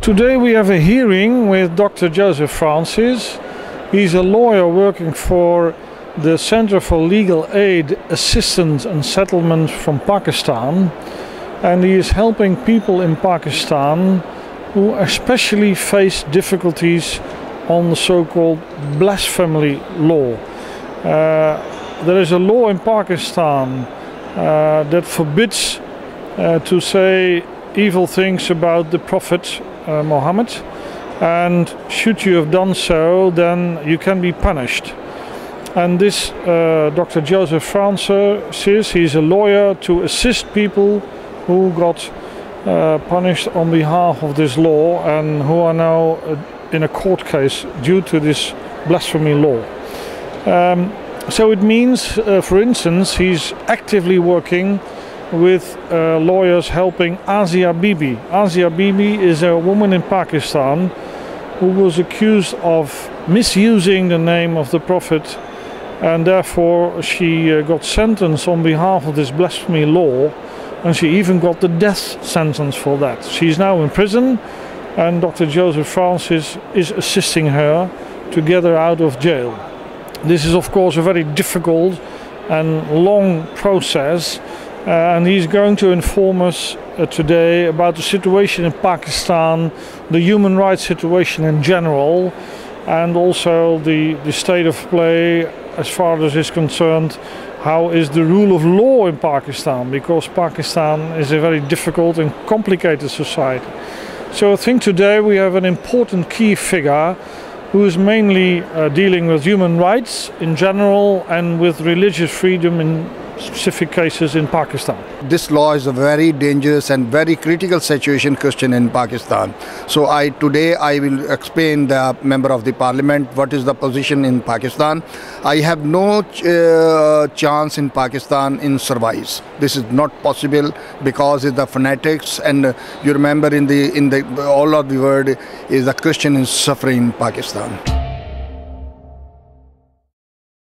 Today we have a hearing with Dr. Joseph Francis. He's a lawyer working for the Center for Legal Aid, Assistance and Settlement from Pakistan, and he is helping people in Pakistan who especially face difficulties on the so-called blasphemy law. There is a law in Pakistan that forbids to say evil things about the Prophet Muhammad, and should you have done so, then you can be punished. And this Dr. Joseph Francis, he's a lawyer to assist people who got punished on behalf of this law and who are now in a court case due to this blasphemy law. So it means, for instance, he's actively working with lawyers helping Asia Bibi. Asia Bibi is a woman in Pakistan who was accused of misusing the name of the Prophet, and therefore she got sentenced on behalf of this blasphemy law, and she even got the death sentence for that. She's now in prison, and Dr. Joseph Francis is assisting her to get her out of jail. This is of course a very difficult and long process, and he's going to inform us today about the situation in Pakistan, the human rights situation in general, and also the state of play as far as is concerned. How is the rule of law in Pakistan? Because Pakistan is a very difficult and complicated society. So I think today we have an important key figure who is mainly dealing with human rights in general and with religious freedom in specific cases in Pakistan. This law is a very dangerous and very critical situation question in Pakistan. So today I will explain the member of the parliament what is the position in Pakistan. I have no chance in Pakistan in survives. This is not possible because of the fanatics, and you remember in the all of the world is the Christian is suffering in Pakistan.